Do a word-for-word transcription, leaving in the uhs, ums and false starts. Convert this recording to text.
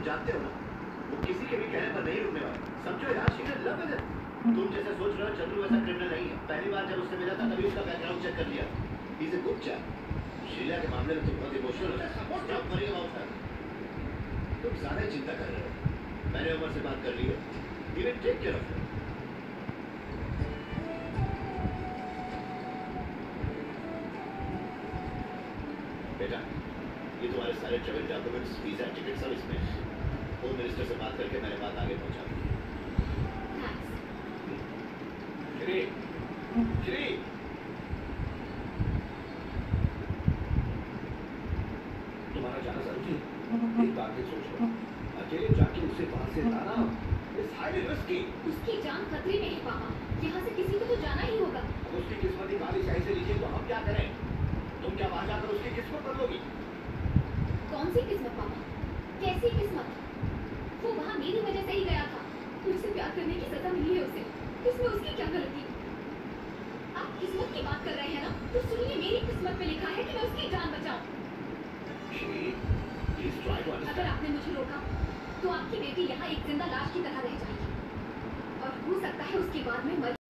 तुम जानते हो ना, वो किसी के भी कहने पर नहीं रुकने वाला। समझो यार, she is love with him. तुम जैसे सोच रहे हो, चंद्रू ऐसा क्रिमिनल नहीं है। पहली बार जब उससे मिला था तभी उसका बैकग्राउंड चेक कर लिया। He is a good chap. Sheela के मामले में तुम बहुत इमोशनल हो। सपोर्ट जॉब करेगा अबाउट हर। तुम ज्यादा चिंता कर रहे हो। मैंने उमर से बात कर ली है। He will take care of you. बेटा, ये तुम्हारे सारे ट्रैवल डॉक्यूमेंट्स, वीजा, टिकट सब इसमें। होम मिनिस्टर से बात करके मैंने बात आगे पहुंचा दी। श्री, श्री, तुम्हारा जाना जरूरी है। एक बात सोचो, अकेले जाके उसे वहां से लाना इज हाईली रिस्की। उसकी जान खतरे में है पापा। यहाँ से किसी को तो जाना ही होगा। अब उसकी किस्मत ही काली शाही से लिखी, तो हम क्या करें? तुम क्या वहां जाकर उसकी किस्मत बदलोगी? कौन सी किस्मत पापा? कैसी किस्मत? वो वहाँ मेरी वजह से ही गया था। मुझसे प्यार करने की सजा मिली है उसे। इसमें उसकी क्या गलती? आप किस्मत की बात कर रहे हैं ना? तो सुनिए, मेरी किस्मत में लिखा है कि मैं उसकी जान बचाऊं। अगर आपने मुझे रोका, तो आपकी बेटी यहाँ एक जिंदा लाश की तरह रह जाएगी। और हो सकता है उसके बाद में मर